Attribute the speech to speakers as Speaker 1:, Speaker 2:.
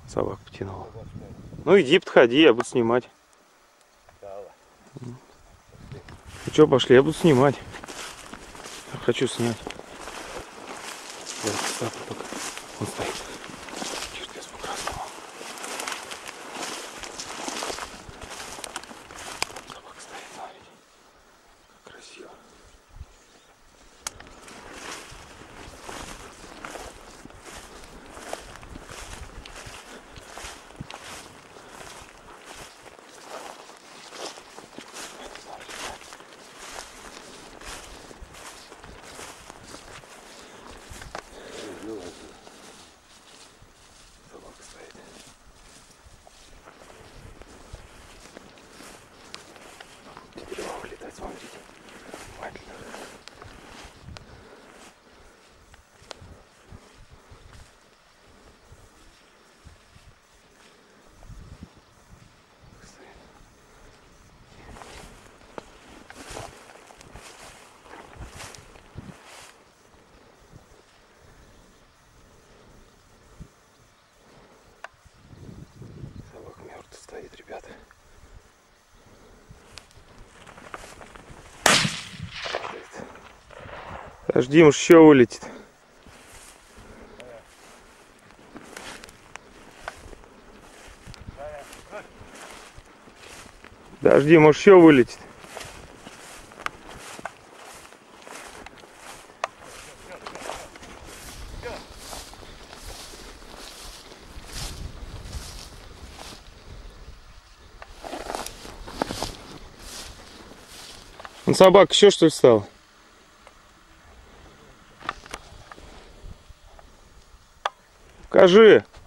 Speaker 1: Собака потянула. Ну иди, подходи, я буду снимать. Ну что, пошли, я буду снимать. Я хочу снять. Он стоит. Черт, я красного. Собака стоит, смотрите. Как красиво. Собака стоит. Теперь его вылетать, смотрите. Внимательно. Собака мертвая стоит, ребята. Подожди, может еще вылетит. Подожди, может еще вылетит. Он собака еще что ли стал? Покажи.